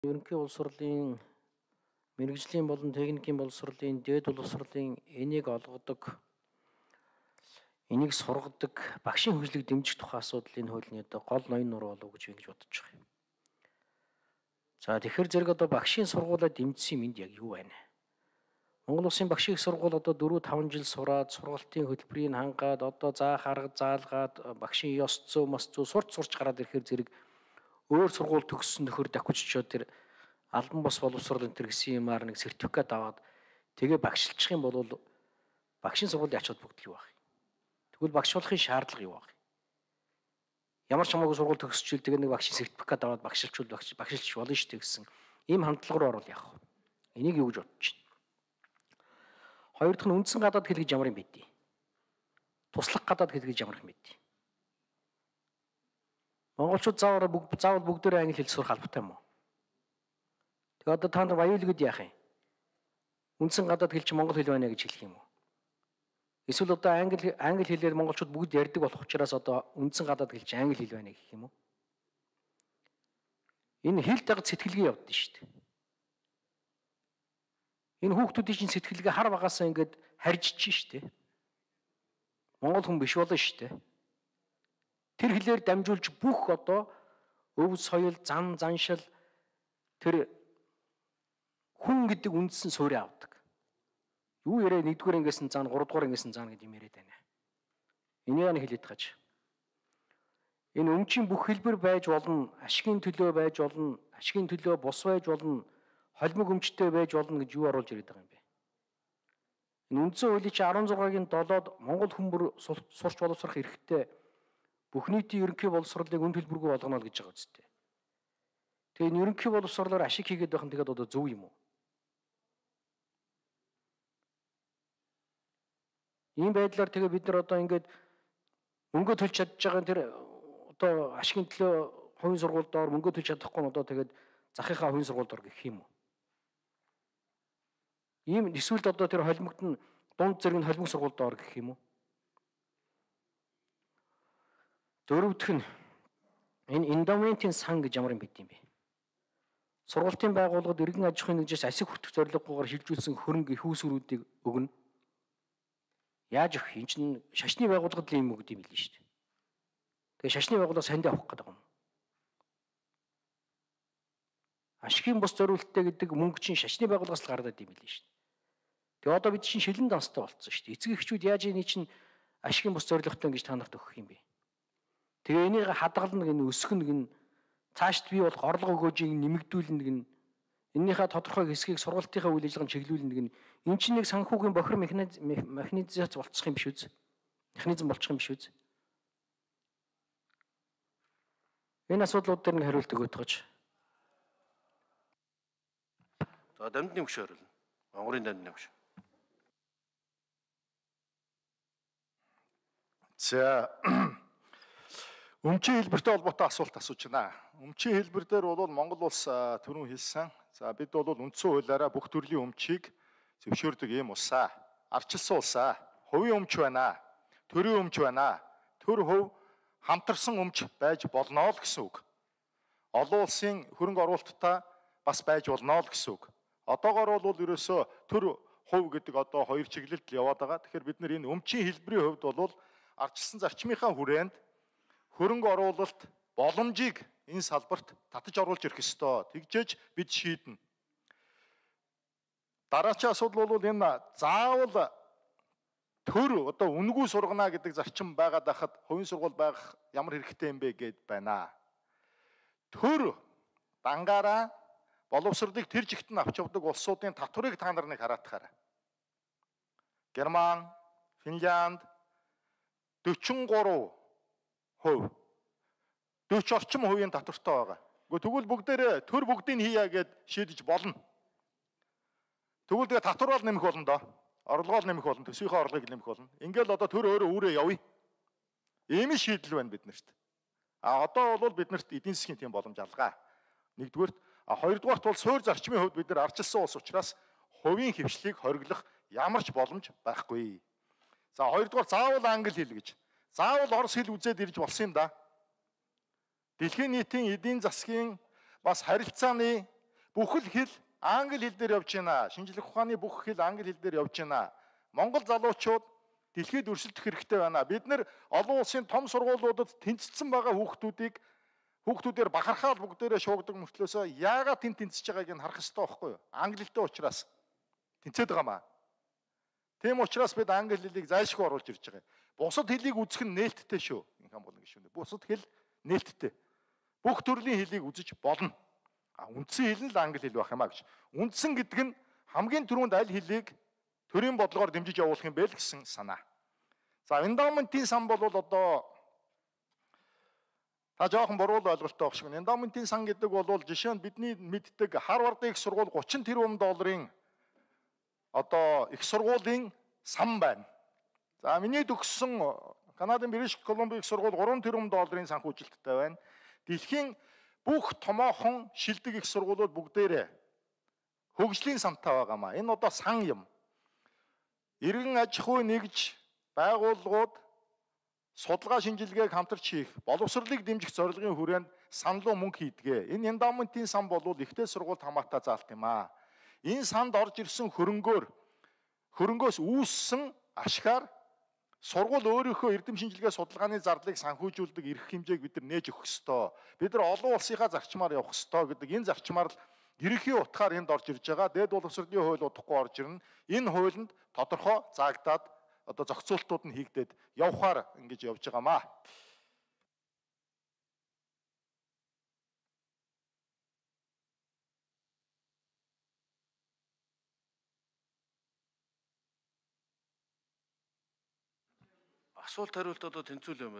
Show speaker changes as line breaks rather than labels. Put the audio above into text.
Ерөнхий боловсролын мэрэгжлийн болон техникийн боловсролын дээд боловсролын энийг олгодог, энийг сургадаг, багшийн хөгжлийг дэмжих тухай асуудлын хуулийн гол ноён нур болов уу гэж би ингэж бодож байгаа юм. За тэгэхээр зэрэг одоо багшийн сургуулаа дэмжсэн юмд яг юу байна? Монгол Улсын багшийн их сургууль одоо 4-5 жил сураад сургалтын хөтөлбөрийг хангаад одоо заах арга заалгаад багшийн ёс зүй мас зүй сурч гараад ирэхээр зэрэг өөр сургууль төгссөн нөхөр давхиж тэр албан бус боловсрол энэ гэсэн юмар нэг сертификат аваад тэгээ багшилчих юм бол багшийн сургуулийн ач холбогдол юу байх? Тэгвэл багш болохын шаардлага юу байх? Ямар ч хамаагүй сургууль төгсчихвэл тэгээ нэг багшийн сертификат аваад багшилчвал багшилч болно шүү дээ гэсэн ийм хандлага руу орвол яах вэ? Энийг юу гэж бодож байна? Хоёр дахь нь үндсэн гадаад хэл гэж ямар юм бэ? Туслах гадаад хэл гэж ямар юм бэ? Монголчууд заавал бүгдээрээ англи хэл сурах албатай юм уу? Тэгээ одоо та нар аюулгүйд яах юм? Үндсэн гадаад хэл чи монгол хэл байна гэж хэлэх юм уу? Эсвэл одоо англи хэлээр монголчууд бүгд ярьдаг болох учраас одоо үндсэн гадаад хэл чи англи хэл байна гэх юм уу? Энэ хэл дагд сэтгэлгээ явдсан шүү дээ. Энэ хүүхдүүдийн чинь сэтгэлгээ хар багасаа ингээд харьжиж шүү дээ. Монгол хүн биш болно шүү дээ. Тэр хэлээр дамжуулж бүх одоо өв соёл, заншил тэр хүн гэдэг үндсэн суурь авдаг. Юу яриа 1-р ангиас нь заана, 3-р ангиас нь заана гэдэг юм яриад байна. Энийг нь хэлээд гаж. Энэ өмчийн бүх хэлбэр байж болно, ашигын төлөө байж болно, ашигын төлөө бус байж болно, холимог өмчтэй байж болно гэж юу оруулж ирээд байгаа юм бэ? Энэ үндсэн хуулийн чи 16-гийн 7-д Монгол хүн бүр сурч боловсрох эрхтэй бүх нийтийн ерөнхий боловсролыг үн төлбөргүй болгоно л гэж байгаа үстэй. Тэгээ энэ ерөнхий боловсролоор ашиг хийгээд байх нь тэгээд одоо зөв юм уу? Ийм байдлаар тэгээ бид нар одоо ингээд мөнгө төлж чадж байгаа тэр одоо ашигын төлөө хувийн сургуульд ор мөнгө төлж чадахгүй нь одоо тэгээд захынхаа хувийн сургуульд ор гэх юм уу? Ийм эсвэл одоо тэр холимогт нь дунд зэрэг нь холимог сургуульд ор гэх юм уу? Дөрөвдөх нь энэ эндоментийн сан гэж ямар юм бэ? Сургалтын байгууллагад иргэн аж ахуйн нэгжээс асиг хүртэх зорилгогоор шилжүүлсэн хөрөнгө их үүсвэрүүдийг өгнө. Яаж өгөх юм чинь шашны байгууллагад л юм өгд юм билээ шүү дээ. Тэгээ шашны байгууллага сандаа авах гэдэг юм. Ашигын бус зориулттай гэдэг мөнгө чинь шашны байгууллагаас л гардаг юм билээ шүү дээ. Тэгээ одоо бид чинь шилэн данстай болцсон шүү дээ. Эцэг эхчүүд яаж энийг чинь ашигын бус зориулттай гэж та нарт өгөх юм бэ? Тэгээ энийг хадгална гэн өсгөн гэн цаашд бий болох орлого өгөөжийг нэмэгдүүлнэ гэн эннийхээ тодорхой хэсгийг сургалтынхаа үйл ажиллагаанд чиглүүлнэ гэн эн чинь нэг санхүүгийн бохир механизм болчих юм биш үү? Механизм болчих юм биш үү? Энэ асуудлууд дээр нэг хариулт өгөөд тооч.
За дамжны өгш хариулна. Монгорын дамжны өгш.
За өмчийн хэлбэртэй холбоотой асуулт асууж байна. Өмчийн хэлбэр дээр бол Монгол улс түрүүн хэлсэн. За бид бол үндсэн хуулиараа бүх төрлийн өмчийг зөвшөөрдөг юм улсаа. Ардчилсан улсаа. Хувийн өмч байна. Төрийн өмч байна. Төр хөв хамтарсан өмч байж болно л гэсэн үг. Олон улсын хөрөнгө оруулалттай бас байж болно л гэсэн үг. Одоогоор бол ерөөсөө төр хөв гэдэг одоо хоёр чиглэлд яваад байгаа. Тэгэхээр бид нар энэ өмчийн хэлбэрийн хувьд бол ардчилсан зарчмынхаа хүрээнд хөрөнгө оруулалт боломжийг энэ салбарт татаж оруулж ирэх ёстой. Тэгжээж бид шийднэ. Дараагийн асуудал бол энэ заавал төр одоо үнгүй сургана гэдэг зарчим байгаад байхад хувийн сургууль байх ямар хэрэгтэй юм бэ гэд байна. Төр дангаараа боловсролыг тэр жигт нь авч явдаг улсуудын татварыг та нарыг хараатахаар. Герман, Финлянд 43%, 40 орчим хувийн татвартай байгаа. Тэгвэл бүгдээрээ төр бүгдийг хийя гэд шийдэж болно. Тэгвэл тэгээ татвар бол нэмэх болно доо. Орлогоо нэмэх болно, төсвийнхээ орлогыг нэмэх болно. Ингээл одоо төр өөрөө үүрээ явъя. Ийм шийдэл байна биднэрт. Одоо бол биднэрт эдийн засгийн тийм боломж алгаа. Нэгдүгээрт, хоёрдугаарт бол суур зарчмын хувьд бид нар ардчилсан улс учраас хувийн хвшлийг хориглох ямар ч боломж байхгүй. За хоёрдугаар заавал англи хэл гэж. Заавал орос хэл үзээд ирж болсон юм да. Дэлхийн нийтийн эдийн засгийн бас харилцааны бүх л хэл англи хэл дээр явж байна. Шинжлэх ухааны бүх хэл англи хэл дээр явж байна. Монгол залуучууд дэлхийд өрсөлдөх хэрэгтэй байна. Бид нэр олон улсын том сургуулиудад тэнцсэн байгаа хүүхдүүдээр бахархаал бүгдээрээ шуугдаг мөртлөөсөө яагаад тэнцэж байгааг нь харах хэрэгтэй байхгүй юу? Англитэй учраас тэнцээд байгаа маа. Тийм учраас бид англи хэлийг зайлшгүй оруулж ирж байгаа. Бусад хэлийг үзэх нь нээлттэй шүү. Инхан болон гişүнэ. Бусад хэл нээлттэй. Бүх төрлийн хэлийг үзэж болно. Үндсэн хэл нь л англи хэл байх юм а гэж. Үндсэн гэдэг нь хамгийн түрүүнд аль хэлийг төрийн бодлогоор дэмжиж явуулах юм бэ л гэсэн санаа. За эндоментийн сан бол одоо та жоохон буруу ойлголттой байх шиг байна. Эндоментийн сан гэдэг бол жишээ нь бидний мэддэг Харвардын их сургууль 30 тэрбум долларын одоо их сургуулийн сан байна. За миний төгссөн Канадын Бритиш Колумбia их сургууль 3 тэрбум долларын санхүүжилттэй байна. Дэлхийн бүх томоохон шилдэг их сургуулиуд бүгдээрээ хөгжлийн сантай байгаамаа. Энэ одоо сан юм. Иргэн аж ахуй нэгж байгууллагууд судалгаа шинжилгээг хамтарч хийх, боловсролыг дэмжих зорилгын хүрээнд саналуу мөнгө хийдгээ. Энэ эндоментийн сан бол ихтэй сургуульд хамаатай заалт юм аа. Энэ санд орж ирсэн хөрөнгөөс үүссэн ашгаар сургууль өөрийнхөө эрдэм шинжилгээ судалгааны зарлыг санхүүжүүлдэг эрх хэмжээг бид нар нээж өгөх ёстой. Бид нар олон улсынхаа зарчмаар явах ёстой гэдэг энэ зарчмаар л ерөнхий утгаар энд орж ирж байгаа. Дээд боловсролын хууль удахгүй орж ирнэ. Энэ хуулинд тодорхой заагдаад одоо зохицуултууд нь хийгдээд явхаар ингэж явж байгаамаа.
Асуулт хариулт одоо тэнцүүлээ юм.